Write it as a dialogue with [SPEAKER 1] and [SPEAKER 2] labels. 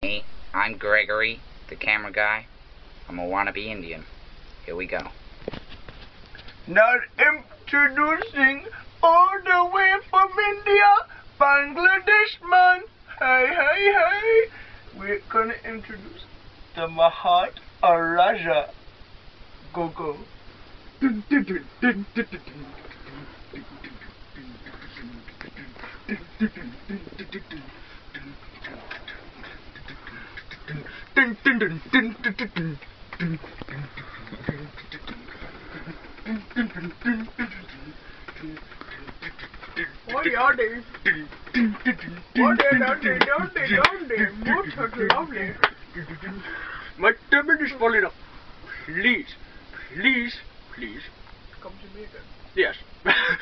[SPEAKER 1] Hey, I'm Gregory, the camera guy. I'm a wannabe Indian. Here we go.
[SPEAKER 2] Now introducing all the way from India, Bangladesh man. Hey. We're gonna introduce the Maharaja. Go.
[SPEAKER 3] What are they? Don't they? Most are lovely.
[SPEAKER 2] My tummy is falling off. Please.
[SPEAKER 3] Come to me then.
[SPEAKER 2] Yes.